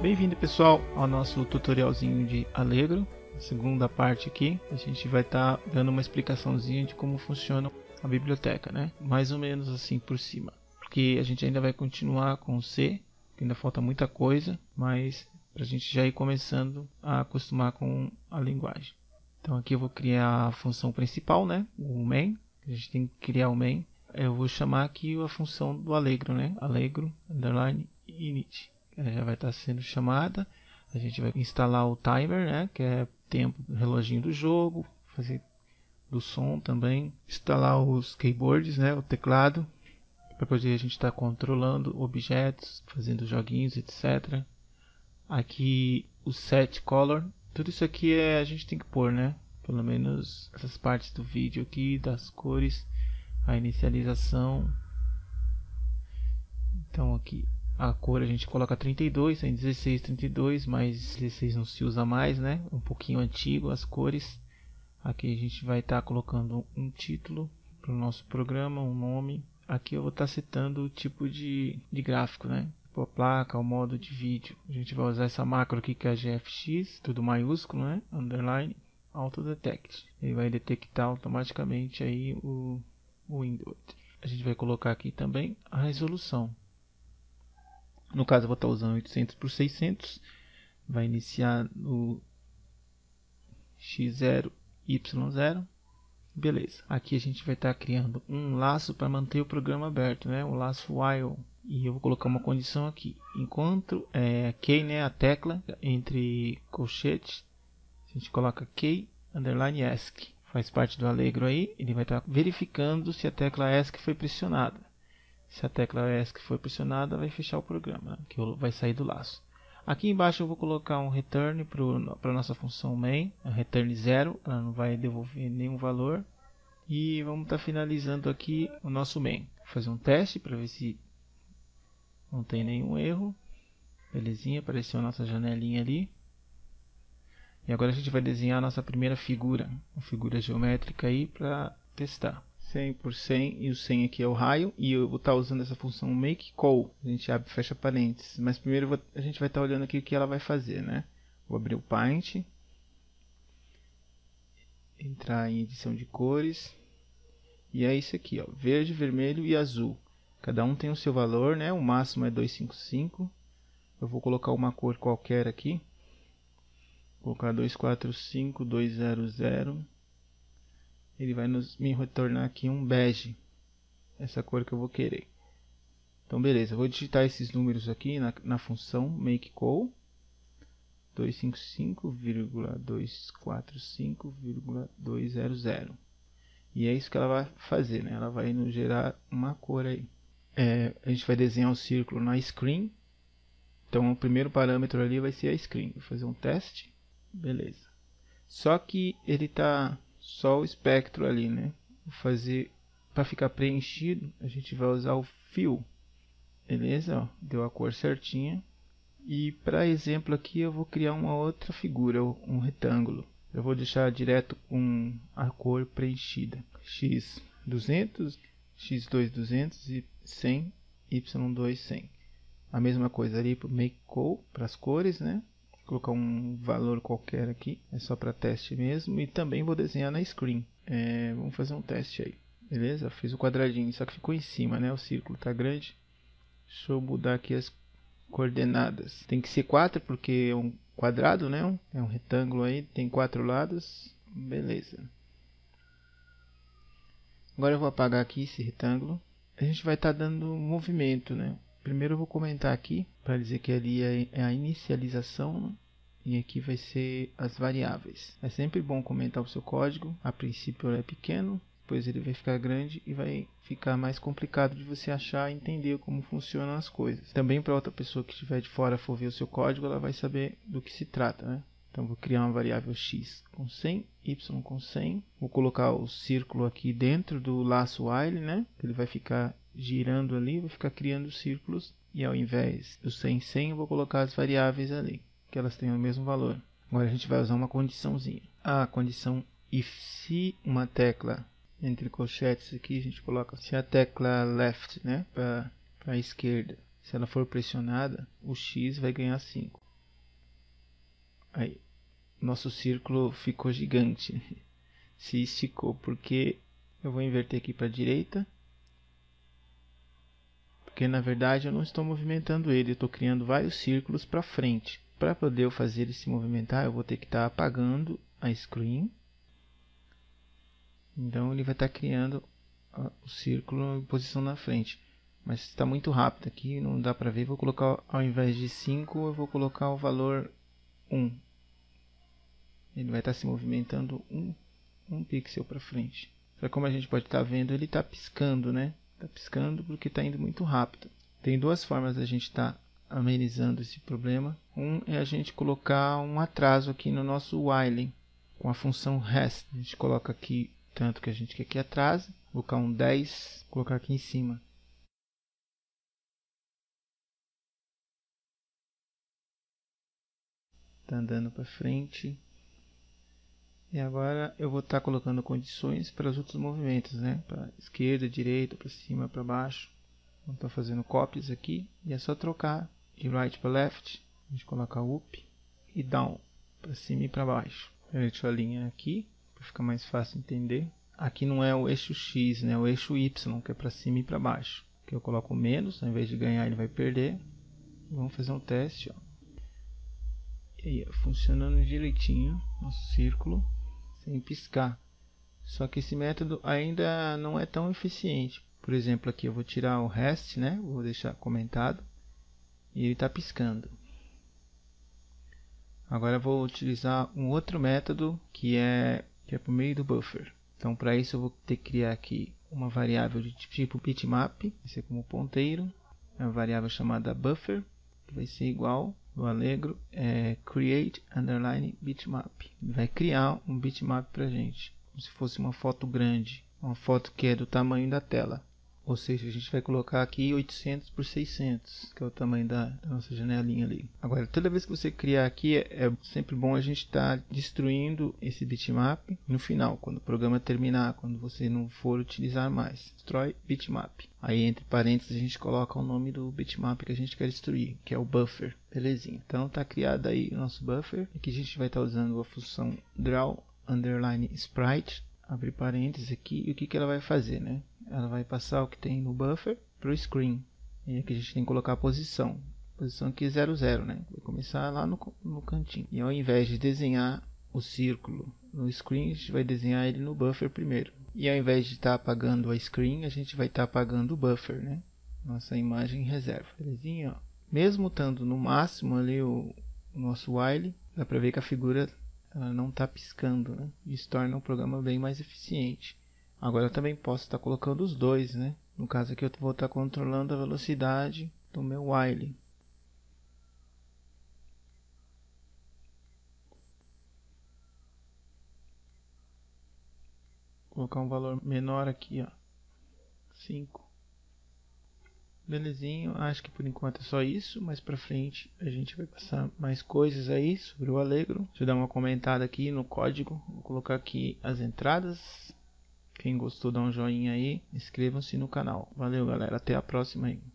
Bem-vindo, pessoal, ao nosso tutorialzinho de Allegro. Segunda parte aqui, a gente vai estar dando uma explicaçãozinha de como funciona a biblioteca, né? Mais ou menos assim por cima, porque a gente ainda vai continuar com o C, ainda falta muita coisa, mas para a gente já ir começando a acostumar com a linguagem. Então aqui eu vou criar a função principal, né? O main. A gente tem que criar o main. Eu vou chamar aqui a função do Allegro, né? Allegro underline init. Ela já vai estar sendo chamada. A gente vai instalar o timer, né? Que é tempo do reloginho do jogo, fazer do som também, instalar os keyboards, né? O teclado, para poder a gente estar controlando objetos, fazendo joguinhos, etc. Aqui o set color. Tudo isso aqui a gente tem que pôr, né? Pelo menos essas partes do vídeo aqui, das cores, a inicialização. Então aqui a cor a gente coloca 32, tem 16, 32, mas 16 não se usa mais, né? Um pouquinho antigo as cores. Aqui a gente vai estar colocando um título para o nosso programa, um nome. Aqui eu vou estar setando o tipo de gráfico, né? A placa, o modo de vídeo. A gente vai usar essa macro aqui que é a GFX, tudo maiúsculo, né? Underline, Auto Detect. Ele vai detectar automaticamente aí o window. A gente vai colocar aqui também a resolução. No caso eu vou estar usando 800 por 600. Vai iniciar no X0, Y0. Beleza. Aqui a gente vai estar criando um laço para manter o programa aberto, né? O laço while. E eu vou colocar uma condição aqui. Enquanto key, né, a tecla entre colchetes, a gente coloca key underline ESC. Faz parte do Allegro aí. Ele vai estar verificando se a tecla ESC foi pressionada. Se a tecla ESC foi pressionada, vai fechar o programa, né? Que vai sair do laço. Aqui embaixo eu vou colocar um return para a nossa função main, a return 0, ela não vai devolver nenhum valor. E vamos estar finalizando aqui o nosso main. Vou fazer um teste para ver se não tem nenhum erro. Belezinha, apareceu a nossa janelinha ali. E agora a gente vai desenhar a nossa primeira figura, uma figura geométrica aí para testar. 100 por 100 e o 100 aqui é o raio, e eu vou estar usando essa função make call. A gente abre e fecha parênteses, mas primeiro a gente vai estar olhando aqui o que ela vai fazer, né? Vou abrir o Paint, entrar em edição de cores, e é isso aqui, ó, verde, vermelho e azul. Cada um tem o seu valor, né? O máximo é 255. Eu vou colocar uma cor qualquer aqui. Vou colocar 245200. Ele vai me retornar aqui um bege, essa cor que eu vou querer. Então beleza, eu vou digitar esses números aqui na função make call 255,245,200. E é isso que ela vai fazer, né? Ela vai nos gerar uma cor aí. A gente vai desenhar um círculo na screen. Então o primeiro parâmetro ali vai ser a screen. Vou fazer um teste. Beleza. Só que ele está só o espectro ali, né? Vou fazer para ficar preenchido, a gente vai usar o fill. Beleza? Ó, deu a cor certinha. E para exemplo aqui eu vou criar uma outra figura, um retângulo. Eu vou deixar direto com a cor preenchida. X200, X2 200 e 100, Y2 100. A mesma coisa ali para o make call, para as cores, né? Vou colocar um valor qualquer aqui, é só para teste mesmo. E também vou desenhar na screen. Vamos fazer um teste aí. Beleza? Fiz o quadradinho, só que ficou em cima, né? O círculo está grande. Deixa eu mudar aqui as coordenadas. Tem que ser 4 porque é um quadrado, né? É um retângulo aí, tem 4 lados. Beleza. Agora eu vou apagar aqui esse retângulo. A gente vai estar dando movimento, né? Primeiro eu vou comentar aqui para dizer que ali é a inicialização, né? E aqui vai ser as variáveis. É sempre bom comentar o seu código. A princípio ele é pequeno, depois ele vai ficar grande e vai ficar mais complicado de você achar e entender como funcionam as coisas. Também para outra pessoa que estiver de fora for ver o seu código, ela vai saber do que se trata, né? Então vou criar uma variável x com 100, y com 100. Vou colocar o círculo aqui dentro do laço while, né? Ele vai ficar girando ali, vai ficar criando círculos. E ao invés do 100, 100, eu vou colocar as variáveis ali, que elas tenham o mesmo valor. Agora a gente vai usar uma condiçãozinha. A condição if, se uma tecla entre colchetes aqui, a gente coloca se a tecla left, né, para a esquerda, se ela for pressionada, o x vai ganhar 5. Aí, nosso círculo ficou gigante. Se esticou, porque eu vou inverter aqui para a direita. Porque na verdade eu não estou movimentando ele, eu estou criando vários círculos para frente. Para poder eu fazer ele se movimentar, eu vou ter que estar apagando a screen. Então ele vai estar criando o círculo em posição na frente. Mas está muito rápido aqui, não dá para ver. Vou colocar, ao invés de 5, eu vou colocar o valor 1. Ele vai estar se movimentando um pixel para frente. Só como a gente pode estar vendo, ele está piscando, né? Está piscando porque está indo muito rápido. Tem duas formas da gente estar amenizando esse problema. Um é a gente colocar um atraso aqui no nosso while com a função rest. A gente coloca aqui tanto que a gente quer que atrase. Vou colocar um 10, colocar aqui em cima. Está andando para frente. E agora eu vou estar colocando condições para os outros movimentos, né? Para esquerda, direita, para cima, para baixo. Vou estar fazendo copies aqui. E é só trocar de right para left. A gente coloca up e down, para cima e para baixo. Deixa eu alinhar aqui, para ficar mais fácil entender. Aqui não é o eixo X, né? É o eixo Y, que é para cima e para baixo. Aqui eu coloco menos, ao invés de ganhar ele vai perder. Vamos fazer um teste, ó. E aí, funcionando direitinho, nosso círculo, sem piscar. Só que esse método ainda não é tão eficiente. Por exemplo, aqui eu vou tirar o rest, né? Vou deixar comentado. E ele está piscando. Agora eu vou utilizar um outro método que é por meio do buffer. Então para isso eu vou ter que criar aqui uma variável de tipo bitmap, vai ser como ponteiro. É uma variável chamada buffer, que vai ser igual do Allegro, create underline bitmap. Ele vai criar um bitmap para a gente, como se fosse uma foto grande, uma foto que é do tamanho da tela. Ou seja, a gente vai colocar aqui 800 por 600, que é o tamanho da nossa janelinha ali. Agora, toda vez que você criar aqui, é sempre bom a gente estar destruindo esse bitmap no final, quando o programa terminar, quando você não for utilizar mais. Destrói bitmap. Aí, entre parênteses, a gente coloca o nome do bitmap que a gente quer destruir, que é o buffer. Belezinha. Então, está criado aí o nosso buffer. Aqui a gente vai estar usando a função draw underline sprite. Abrir parênteses aqui. E o que ela vai fazer, né? Ela vai passar o que tem no buffer para o screen. E aqui a gente tem que colocar a posição. A posição aqui é 00, né? Vai começar lá no cantinho. E ao invés de desenhar o círculo no screen, a gente vai desenhar ele no buffer primeiro. E ao invés de estar apagando a screen, a gente vai estar apagando o buffer, né? Nossa imagem reserva. Belezinha, ó. Mesmo estando no máximo ali o nosso while, dá para ver que a figura ela não está piscando, né? Isso torna o programa bem mais eficiente. Agora eu também posso estar colocando os dois, né? No caso aqui eu vou estar controlando a velocidade do meu while. Vou colocar um valor menor aqui, ó. 5. Belezinho, acho que por enquanto é só isso, mas pra frente a gente vai passar mais coisas aí sobre o Allegro. Deixa eu dar uma comentada aqui no código, vou colocar aqui as entradas. Quem gostou, dá um joinha aí, inscrevam-se no canal. Valeu galera, até a próxima aí.